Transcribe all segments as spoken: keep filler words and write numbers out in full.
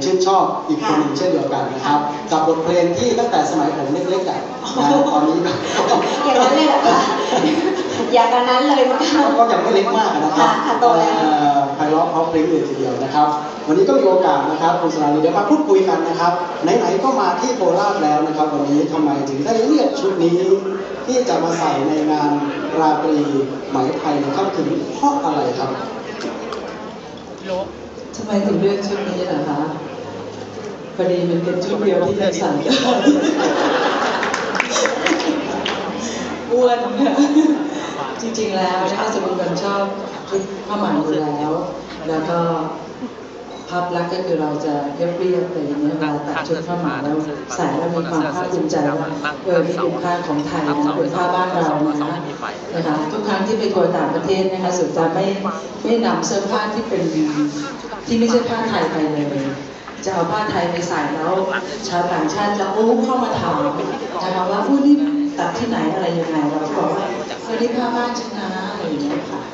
ชื่นชอบอีกคนหนึ่งเช่นเดียวกันนะครับกับบทเพลงที่ตั้งแต่สมัยผมเล็กๆอ่ะตอนนี้ก็อย่างนั้นเลยเหรอคะอย่างนั้นเลยมั้งคะก็ยังไม่เล็กมากนะครับค่ะโตแล้วไพเราะเพราะพริ้งเลยทีเดียวนะครับวันนี้ก็มีโอกาสนะครับคุณสราลีเดี๋ยวมาพูดคุยกันนะครับไหนๆก็มาที่โคราชแล้วนะครับวันนี้ทำไมถึงได้เลือกชุดนี้ที่จะมาใส่ในงานราตรีไหมไทยในค่ำคืนนี้เพราะอะไรครับทำไมถึงเลือกชุดนี้ล่ะคะพอดีมันเป็นชุดเดียวที่จะใส่ได้อ้วนจริงๆแล้วนะคะสมมติคนชอบชุดผ้าไหมอยู่แล้วแล้วก็ภาพลักษณ์ก็คือเราจะเรียบๆไปอย่างนี้เวลาตัดชุดผ้าไหมแล้วใส่แล้วมีความภาคภูมิใจว่าเออนี่เป็นผ้าของไทยนะเป็นผ้าบ้านเรานะคะนะคะทุกครั้งที่ไปทัวร์ต่างประเทศนะคะสุดจะไม่ไม่นำเสื้อผ้าที่เป็นที่ไม่ใช่ผ้าไทยไปเลยจะเอาผ้าไทยไปใส่แล้วชาวต่างชาติจะโอ้เข้ามาถามนะคะว่าผู้นี่ตัดที่ไหนอะไรยังไงเราก็บอกว่าเฮ้ยผ้าบ้านฉันนะอะไรอย่างเงี้ยค่ะ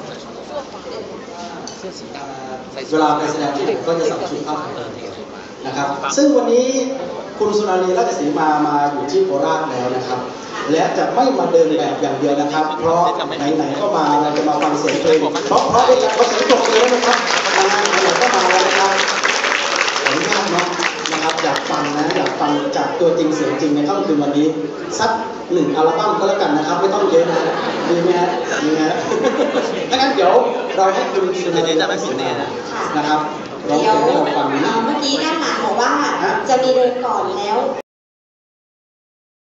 เวลาไปแสดงที่ไหนก็จะใส่ชุดผ้าไทยนะครับซึ่งวันนี้คุณสุนารีราชสีมามาอยู่ที่โคราชแล้วนะครับและจะไม่มาเดินแบบอย่างเดียวนะครับเพราะไหนๆก็มาเราจะมาฟังเสียงเพลงเพราะเพราะด้วยกันเขาเสียงปรบมือนะครับไหนๆก็มาแล้วนะครับขออนุญาตเนาะนะครับอยากฟังนะอยากฟังจากตัวจริงเสียงจริงในค่ำคืนวันนี้สักหนึ่งอัลบั้มก็แล้วกันนะครับไม่ต้องเยอะนะดีไหมฮะดีไหมฮะถ้างั้นเดี๋ยวเราให้คุณสุนารีราชสีมานะครับเดี๋ยวเมื่อกี้ด้านหลังบอกว่าจะมีเดินก่อนแล้ว